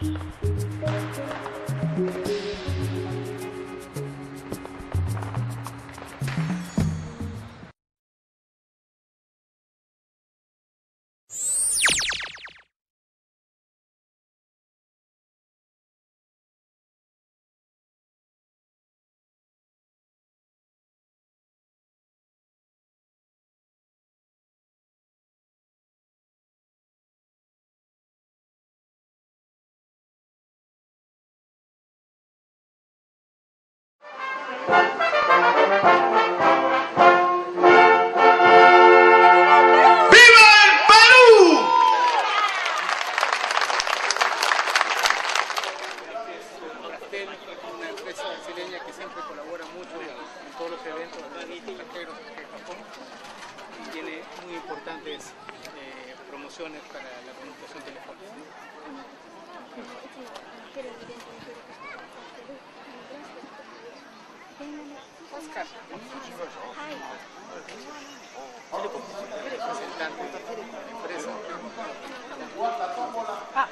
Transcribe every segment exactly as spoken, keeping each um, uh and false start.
Una empresa brasileña que siempre colabora mucho en todos los eventos extranjeros de Japón y tiene muy importantes eh, promociones para la comunicación telefónica. Oscar, representante de la empresa. Ah.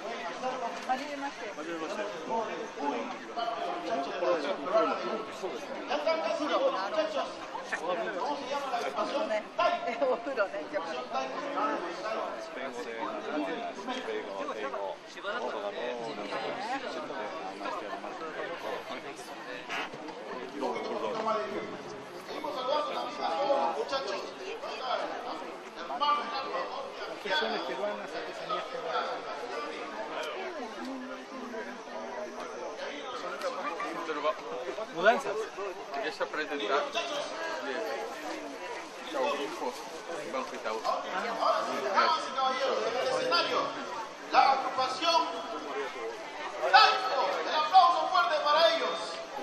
Confecciones peruanas, artesanías peruanas. Mudanças? Deixa eu apresentar é o grupo Banco Itaú. La agrupación Blanco, el aplauso fuerte para ellos.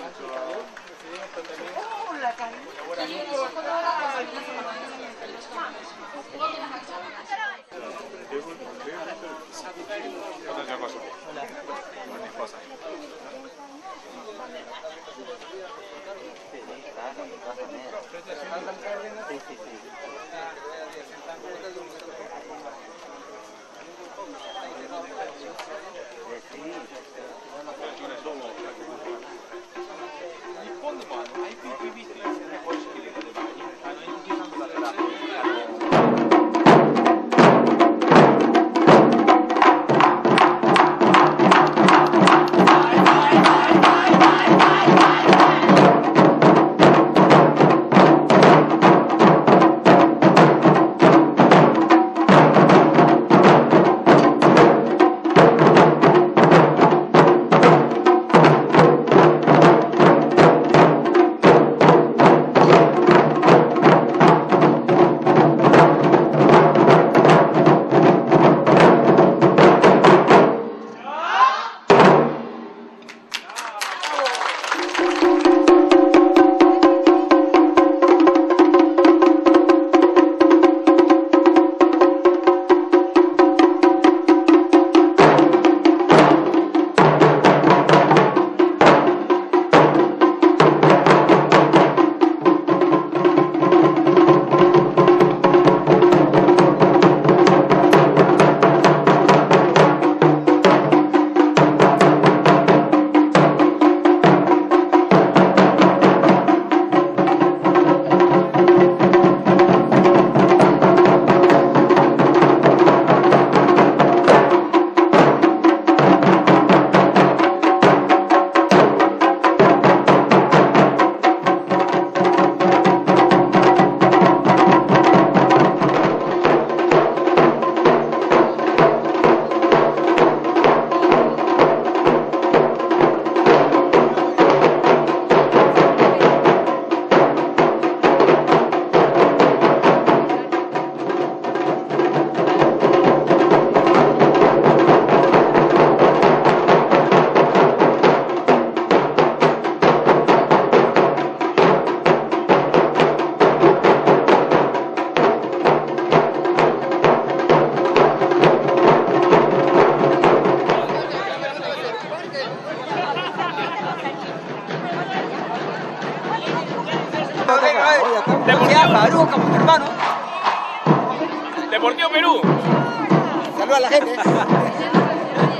Perú, como hermano. Deportivo Perú. Saluda a la gente.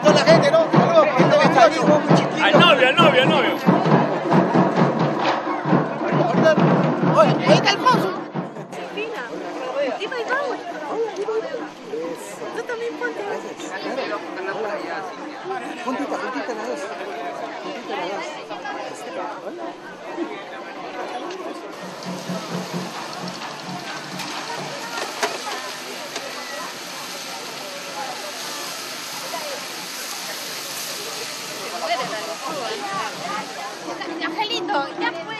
toda la gente, ¿no? Al novio, al novio, al novio. Oye, ahí está Alfonso. Iba y vamos. Tú también ponte. Puntita, puntita la dos. Puntita la dos. Angelito, ya fue.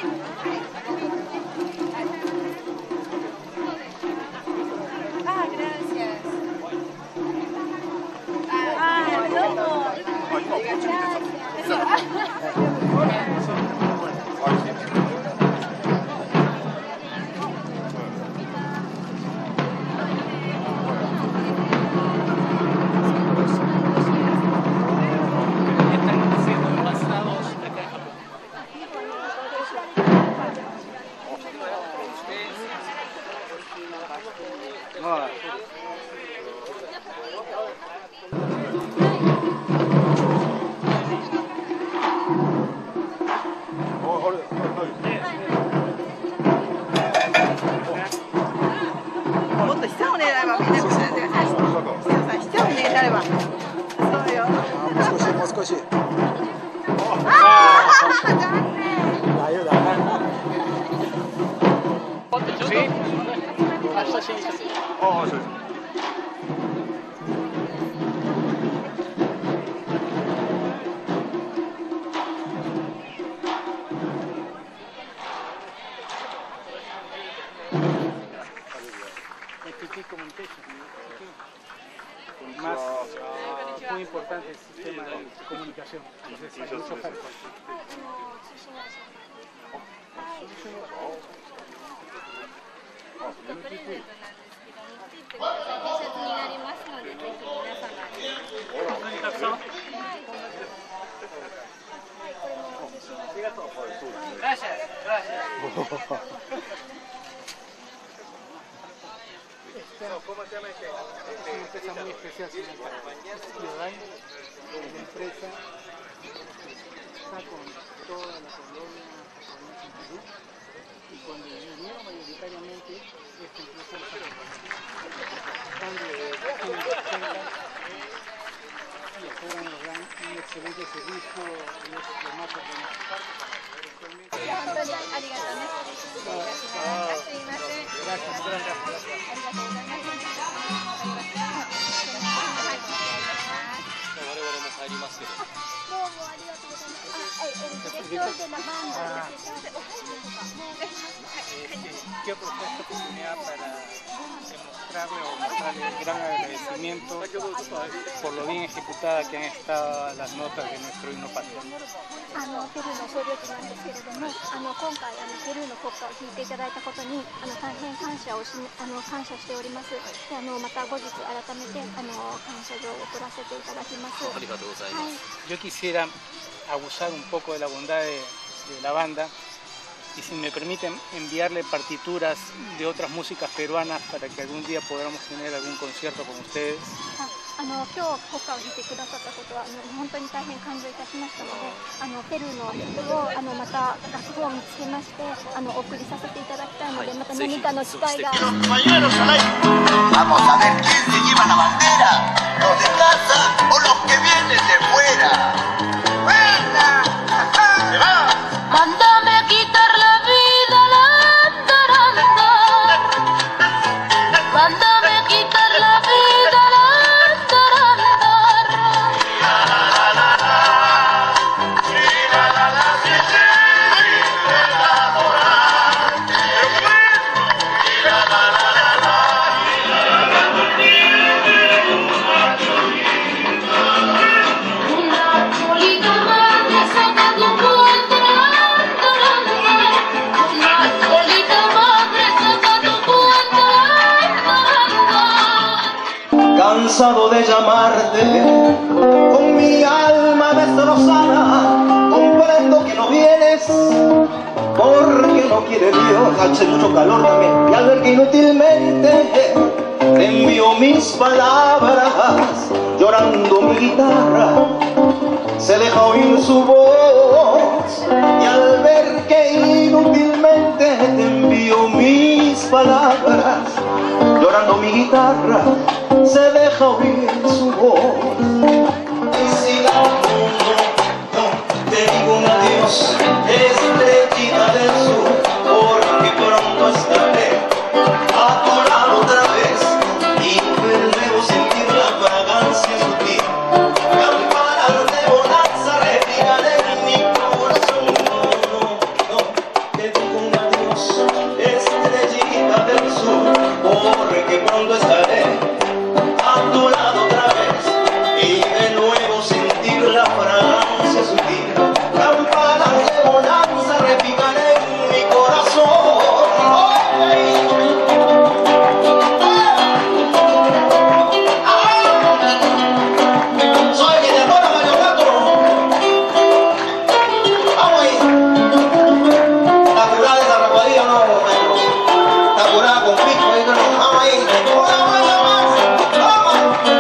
Ah, gracias. Ah, no. Más muy importante el sistema de comunicación. Entonces, hay mucho falta. Gracias, gracias. ¿Cómo se llama este? Es una empresa muy especial, señor. Es ciudadana, la empresa está con toda la colonia japonesa en Perú y cuando vinieron mayoritariamente esta empresa está tratando de ochenta y ahora nos dan un excelente servicio y es lo más ordenado. Gracias, gracias. Quiero aprovechar esta oportunidad para demostrarle o mostrarle el gran agradecimiento por lo bien ejecutada que han estado las notas de nuestro himno patrio. あのペルーの総領地なんですけれども、あの今回あのペルーの国歌を弾いていただいたことにあの大変感謝をしあの感謝しております。であのまた後日改めてあの感謝状を送らせていただきます。ありがとうございます。 Yo quisiera abusar un poco de la bondad de, de la banda y si me permiten enviarle partituras de otras músicas peruanas para que algún día podamos tener algún concierto con ustedes. あの今日国歌を弾いてくださったことはあの本当に大変感動いたしましたので、あのペルーの曲をあのまた楽譜を見つけましてあのお送りさせていただきたいので、また何かの機会が。Vamos a ver quién se lleva la bandera, los de casa o los que vienen de fuera. ¡Buena! ¡Se va! Mándame a quitar la vida al andar, andar. Mándame a quitar la vida al andar, andar. La la la la, la la la cansado de llamarte con mi alma destrozada, comprendo que no vienes porque no quiere Dios. Hace mucho calor también y al ver que inútilmente te envío mis palabras, llorando mi guitarra, se deja oír su voz, y al ver que inútilmente te envío mis palabras, llorando mi guitarra, se deja oír su voz. Y si la mundo, no, te digo un adiós, estrellita del sur, porque pronto estaré a tu lado otra vez, y luego sentir la fragancia sutil. Campanas de bonanza repican en mi corazón. No, no, no, te digo un adiós, estrellita del sur, porque pronto estaré a tu lado otra vez, y de nuevo sentir la fragancia sutil. Campanas de bonanza repican en mi corazón. Soy quien te adora, Mario Gato. Vamos ahí. La curada de la rapadilla, no, maestro. La curada con pico, ahí, no, vamos ahí. Una vuelta más. Vamos.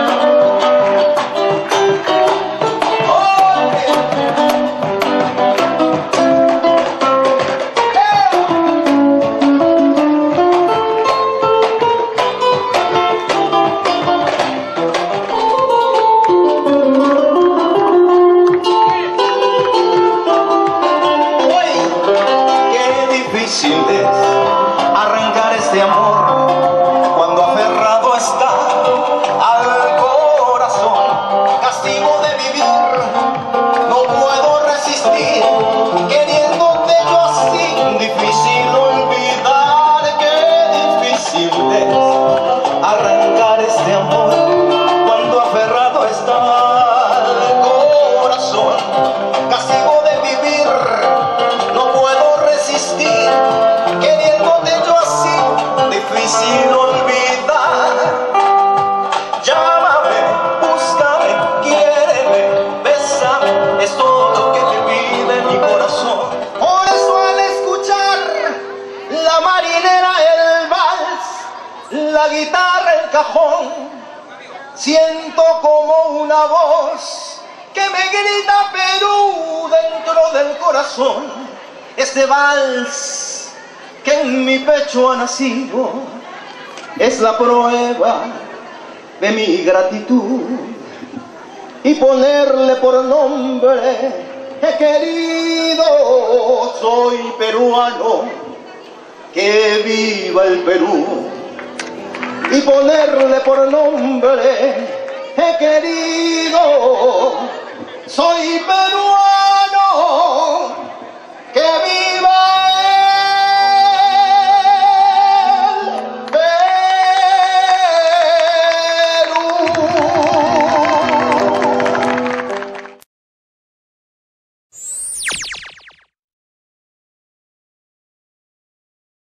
Hoy, qué difícil es arrancar este amor cuando aferrado está al corazón. Castigo de vivir, no puedo resistir, queriéndote yo así. Difícil olvidar, qué difícil es arrancar este amor cuando aferrado está al corazón. Castigo de vivir, no puedo resistir, queriéndote yo así. Difícil olvidar. Llámame, búscame, quiéreme, bésame, es todo lo que te pide mi corazón. Por eso al escuchar la marinera, el vals, la guitarra, el cajón, siento como una voz que me grita Perú dentro del corazón. Este vals que en mi pecho ha nacido es la prueba de mi gratitud, y ponerle por nombre he querido. Soy peruano, que viva el Perú, y ponerle por nombre he querido. Soy peruano.